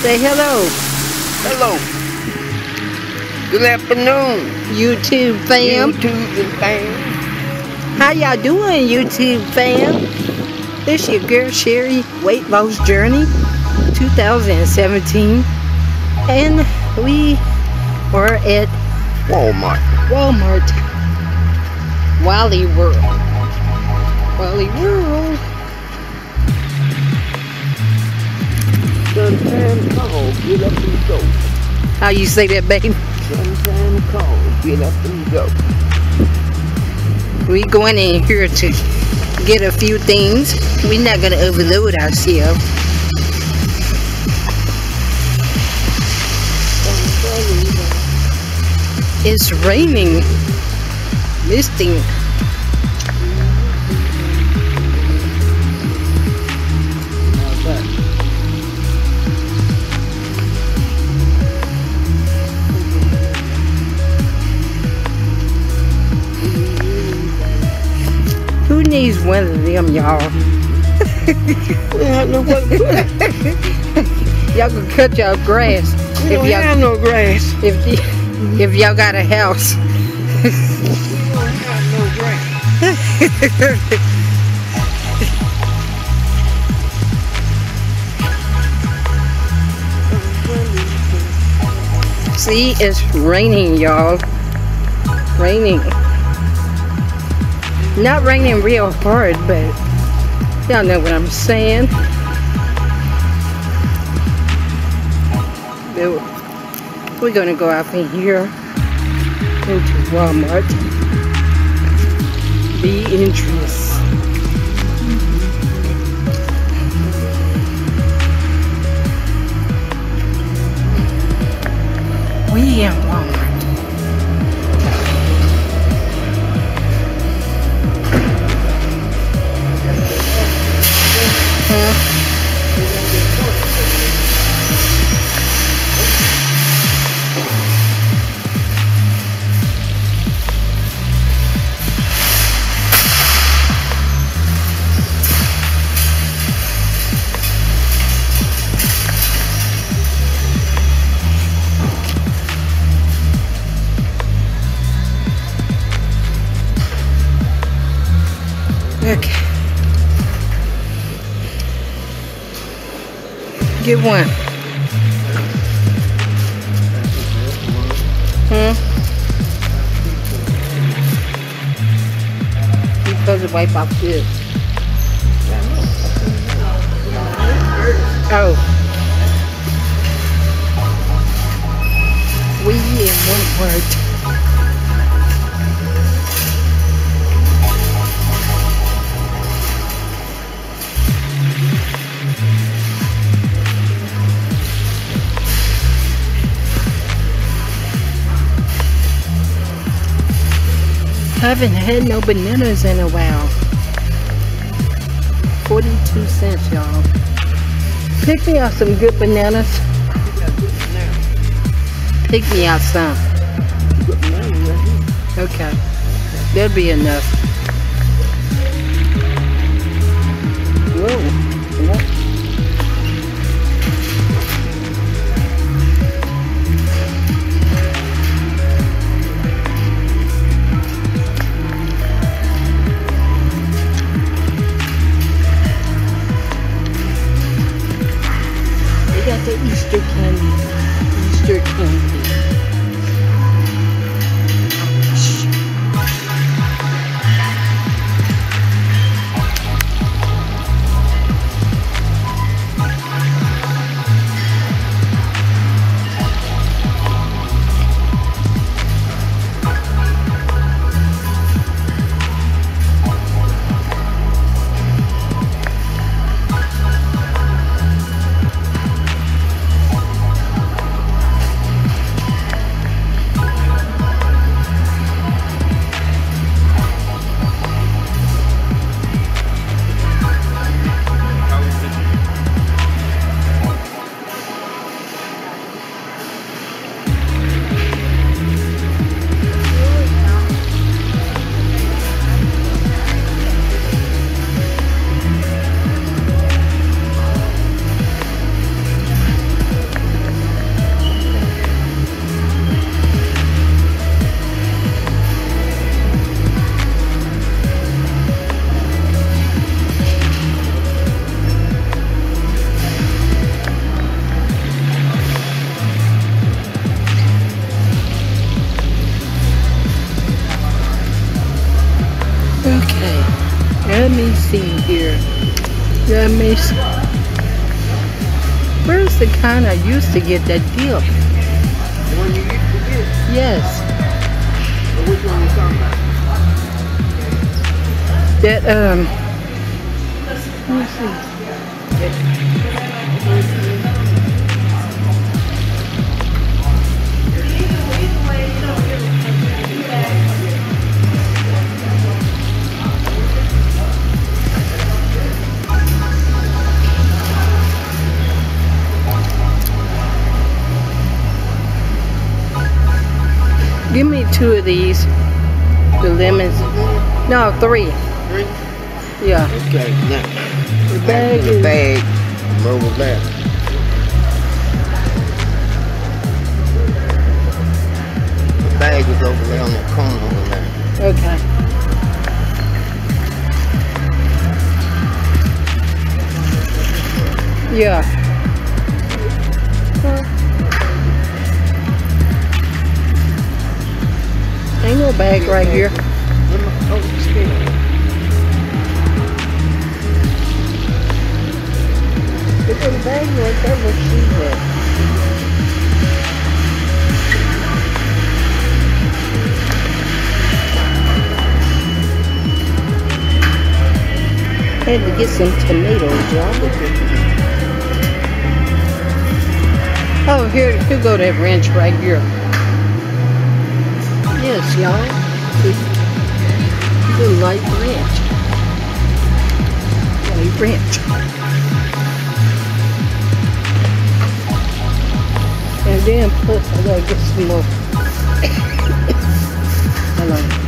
Say hello. Hello. Good afternoon. YouTube fam. YouTube fam. How y'all doing, YouTube fam? This your girl Sherry Weight Loss Journey 2017. And we are at Walmart. Wally World. Wally World. Sometime call, get up and go. How you say that, baby? Sometime call, get up and go. We going in here to get a few things. We're not gonna overload ourselves. It's raining, misting. Who needs one of them, y'all? We have no way to put it. Y'all can cut y'all grass. We don't have no grass. If y'all got a house. We don't have no grass. See, it's raining, y'all. Raining. Not raining real hard, but y'all know what I'm saying. We're gonna go out in here into Walmart. Be interested. We in Walmart. Okay. Get one. You're supposed to wipe off this. Oh. We in Wal-Mart. Haven't had no bananas in a while. 42 cents, y'all. Pick me out some good bananas. Pick me out some. Okay. That'll be enough. Whoa. What? Got the Easter candy. Easter candy. see here. Let me see. Where's the kind I used to get that dip? The one you used to get? Yes. Or which one you talking about? That, let me see. Give me 2 of these. The lemons. No, 3. 3? Yeah. Okay, now. The bag The is... bag. Over there. The bag is over there on that corner over there. Okay. Yeah. Ain't no bag right here. Oh, Look at the bag right there where she's at. Had to get some tomatoes, y'all. Oh, here go that wrench right here. Yes, y'all. The light wrench. Light wrench. And then plus I gotta get some more. Hello.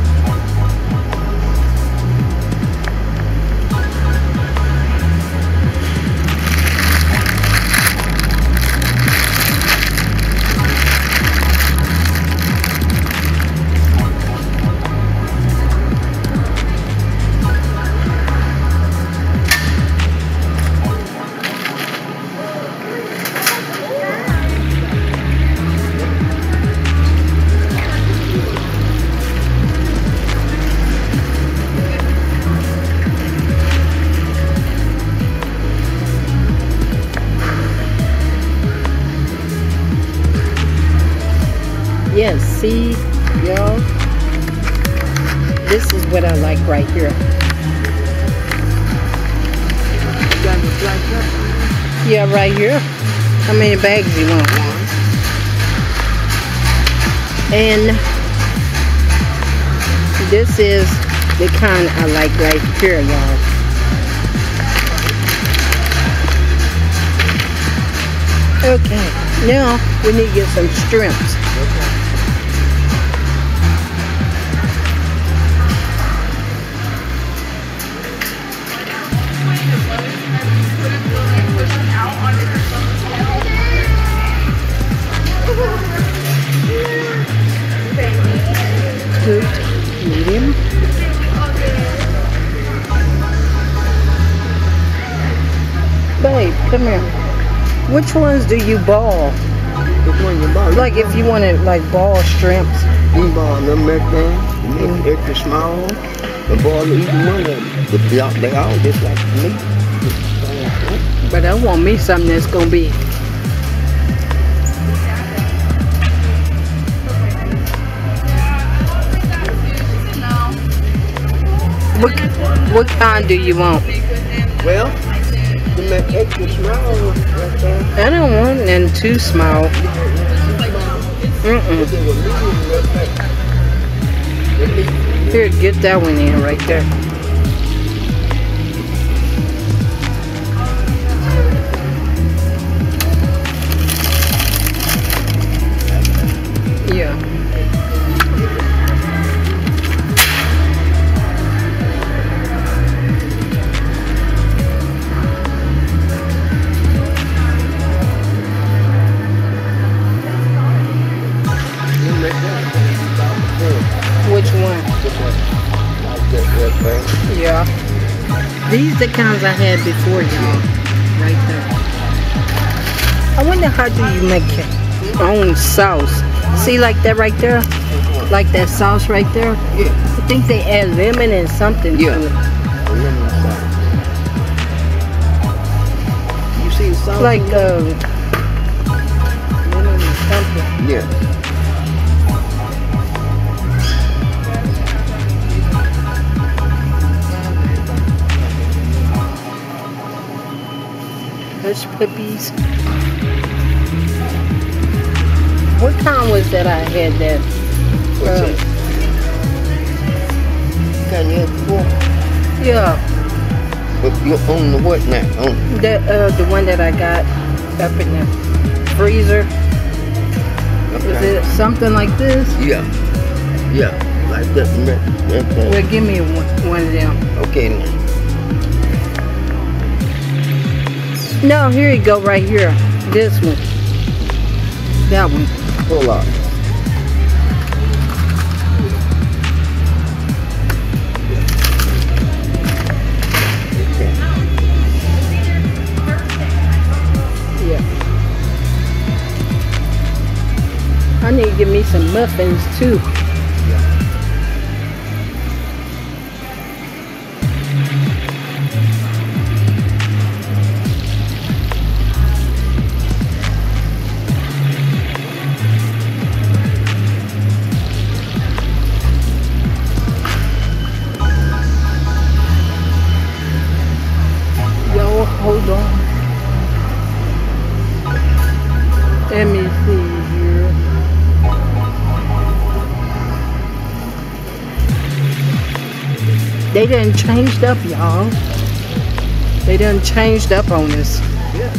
Yes, see, y'all, this is what I like right here. You got the black pepper? Yeah, right here. How many bags you want? 1. And this is the kind I like right here, y'all. Okay, now we need to get some shrimps. Okay. Good, medium. Babe, come here. Which ones do you ball? Which one you bought? Like if you wanted like ball shrimps. You bought them back there. You make it extra small. The ball each one of them. They all just like meat. But I want me something that's gonna be what kind do you want? Well, you make extra small right there. I don't want none too small. Here, get that one in right there. Yeah. Which one? Yeah. These the kinds I had before, y'all. Right there. I wonder how do you make your own sauce? See like that right there? Like that sauce right there? Yeah. I think they add lemon and something to it. sauce? Like something? Yeah. Hush puppies. What kind was that I had that? What's that? Kind you had before? Yeah, But you're on the what now? On the one that I got up in the freezer. Was okay. it something like this? Yeah. Yeah. Like that. Well, give me one of them. Okay now. No, here you go, right here. This one. That one. Pull out. Yeah. I need to give me some muffins too. Yo, hold on. Let me see here. They done changed up, y'all. They done changed up on us. Yeah.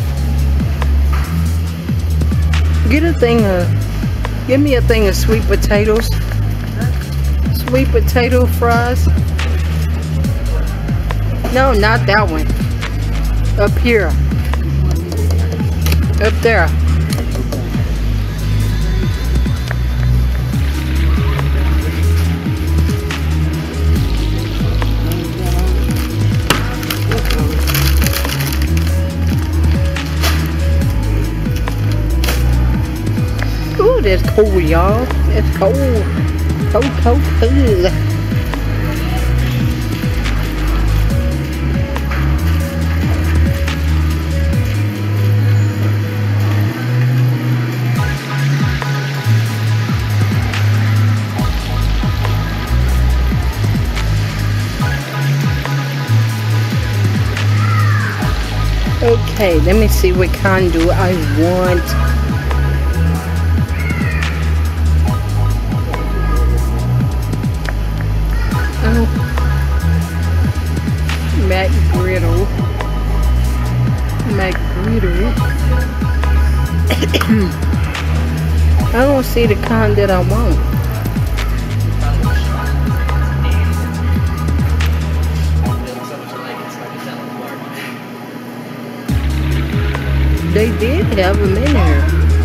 Get a thing of, give me a thing of sweet potatoes. Sweet potato fries. No, not that one. Up here. Up there. Ooh, that's cool, y'all. That's cold. Cold, cold, cold. Okay, let me see what kind do I want. Oh, McGriddle. McGriddle. I don't see the kind that I want. They did have them in here.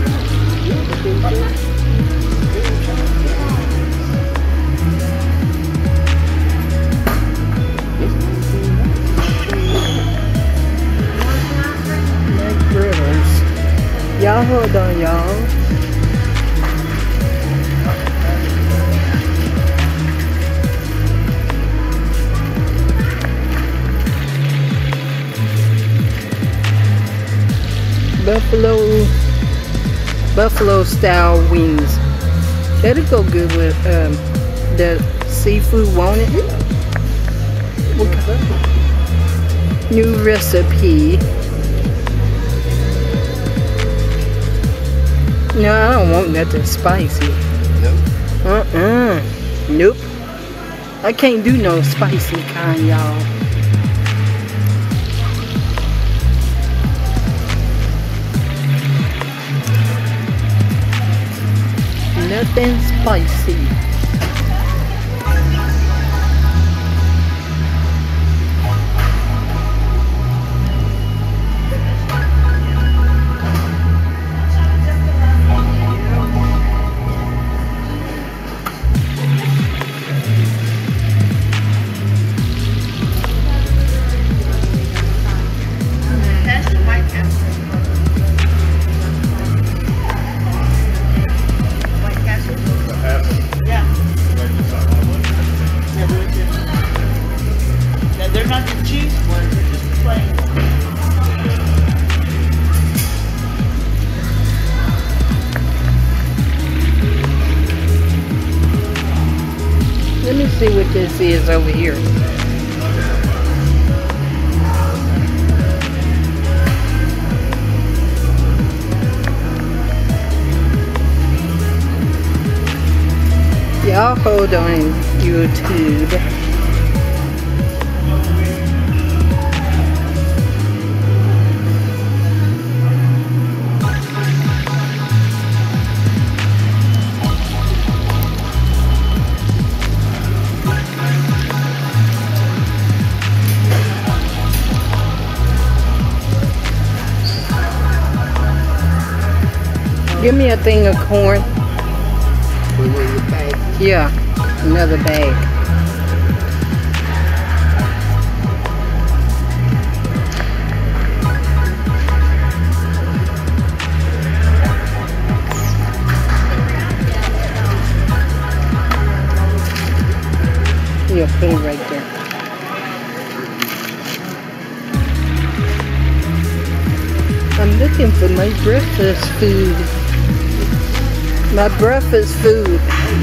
McGriddles. Y'all hold on, y'all. Buffalo style wings. That'll go good with the seafood, won't it? New recipe. No, I don't want nothing spicy. No. Nope. I can't do no spicy kind, y'all. Nothing spicy. This is over here. Y'all hold on YouTube. Give me a thing of corn. Yeah, another bag. Yeah, put it right there. I'm looking for my breakfast food. My breakfast food.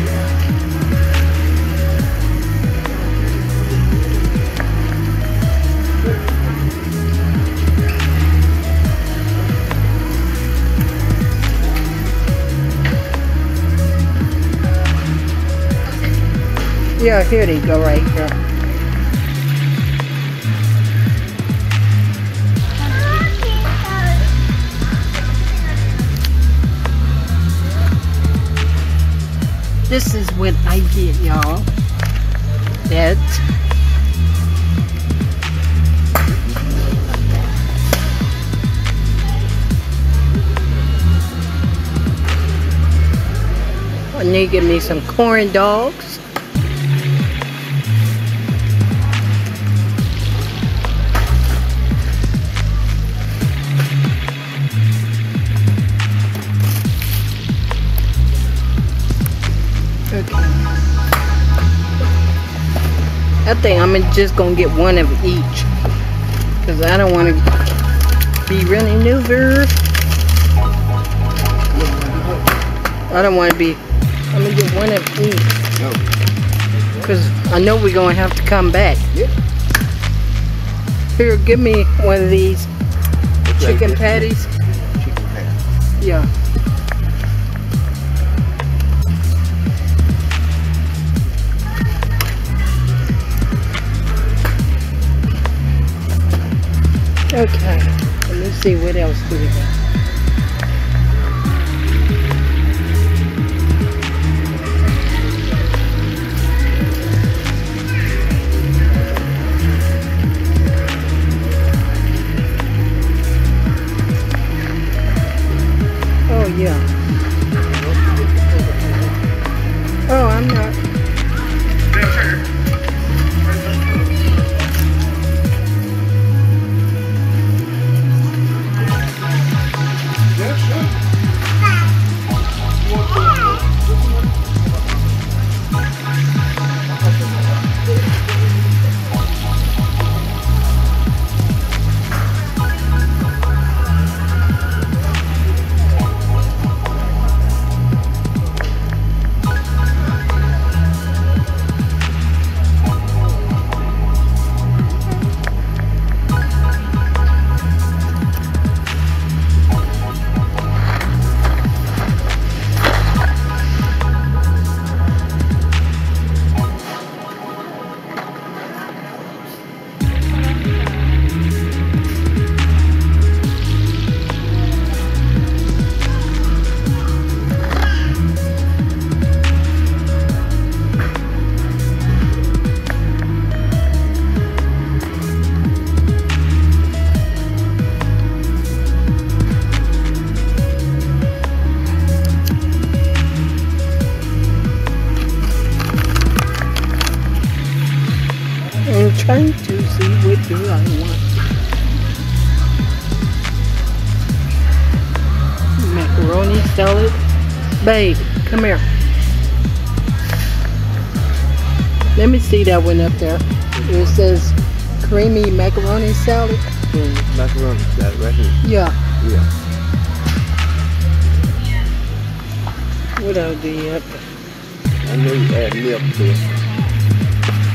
Yeah, here they go right here. This is what I get, y'all. That I need to get me some corn dogs. I think I'm just gonna get one of each because I don't want to be running over. I don't want to be. I'm gonna get one of each because I know we're gonna have to come back. Here, give me one of these chicken patties. Chicken patties. Yeah. Okay, let me see what else do we have. Oh yeah. Oh, I'm not. I'm trying to see what do I want. Macaroni salad. Babe, come here. Let me see that one up there. It says creamy macaroni salad. Macaroni salad right here. Yeah. Yeah. What else do you have? I know you add milk to it.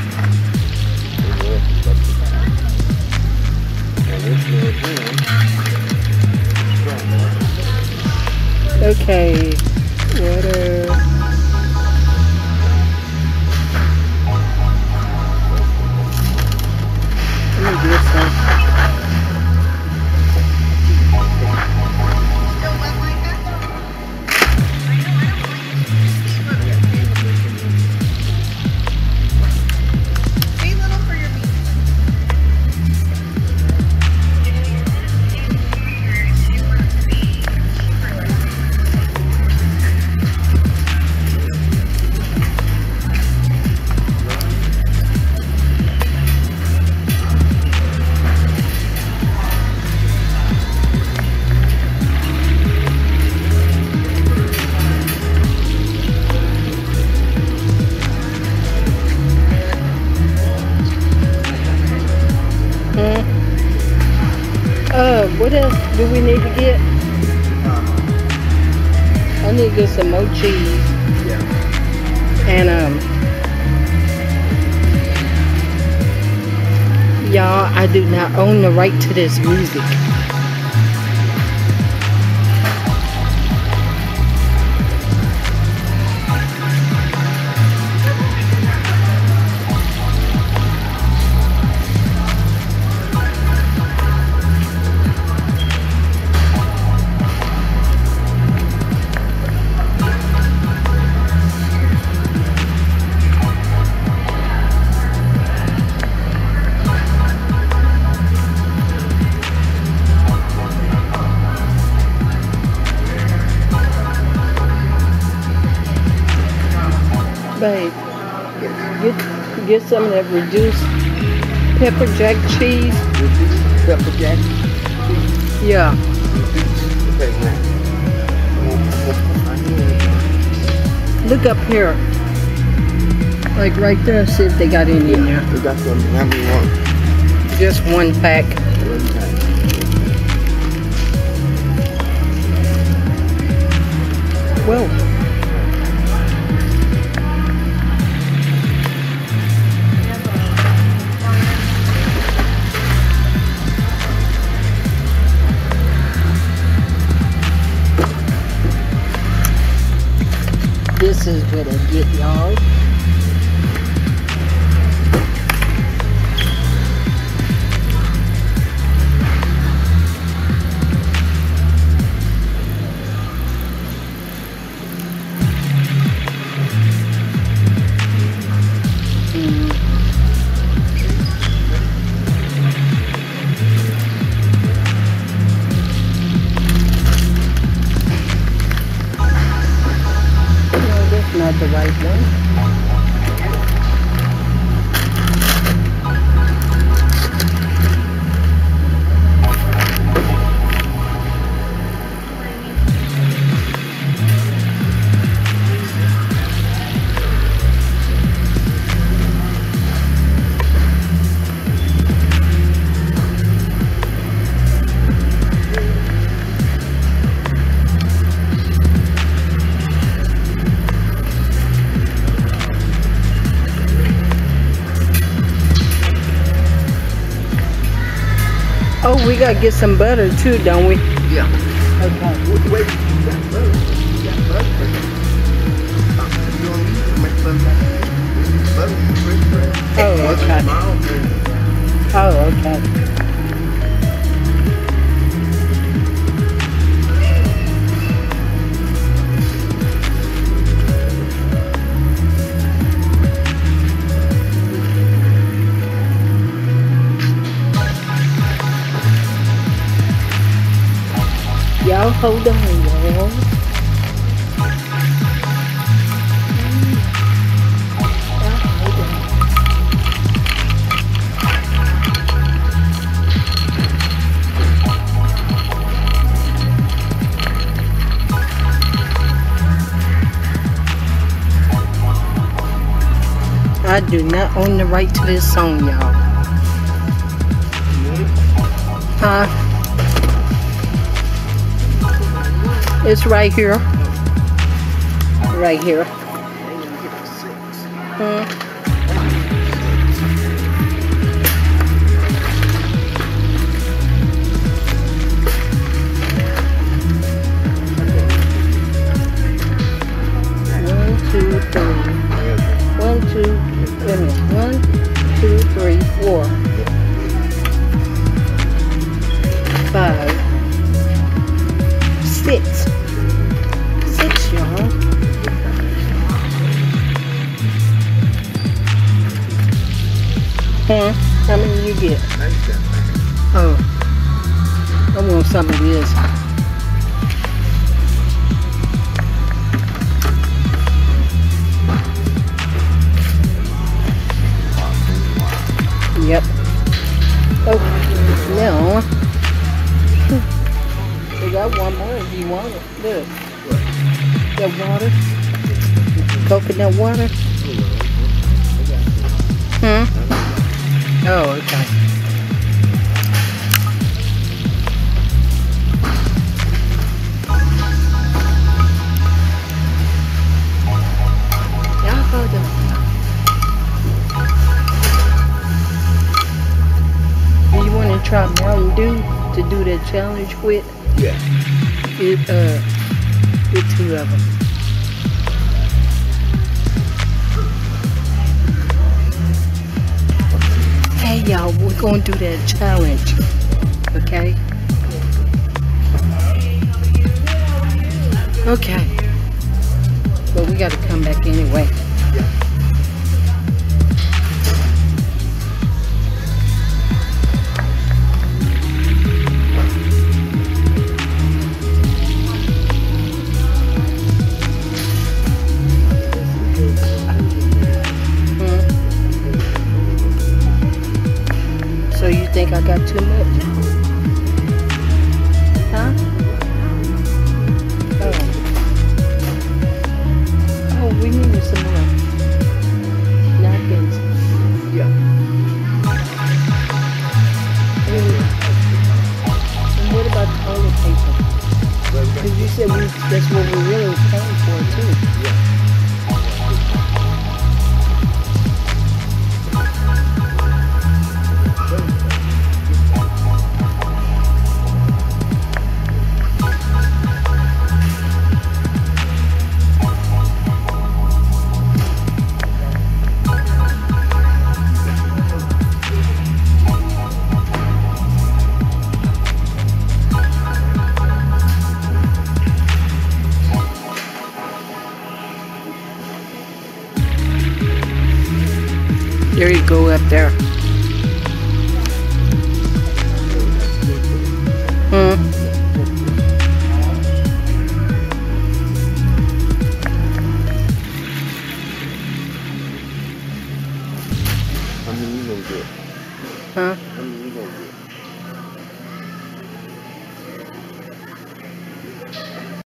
Okay, water. Let me get some. What else do we need to get? I need to get some more cheese. Yeah. And y'all, I do not own the right to this music. Babe, get some of that reduced pepper jack cheese. Pepper jack? Yeah. Look up here. Like right there, see if they got any in there. We got some. How many want? Just one pack. One pack. Well. This is what I get, y'all. Not the right one. Oh, we gotta get some butter too, don't we? Yeah. Okay. Wait, you got butter. You got butter. You don't need to make butter. Oh, okay. Oh, okay. Y'all hold on, y'all. I do not own the right to this song, y'all. It's right here. Right here. kids. 6, y'all. Huh? How many you get? Oh. I want some of this. Yep. Oh, no. We got one more if you want it. Look. That water. Coconut water. Oh, okay. Do you want to try Mountain Dew to do that challenge with? Yeah. Get 2 of them. Hey y'all, we're gonna do that challenge. Okay? Okay. But we gotta come back anyway. So you think I got too much? Huh? Oh, we needed some more napkins. Yeah. And what about toilet paper? Because you said that's what we're really paying for too. Yeah. There you go up there.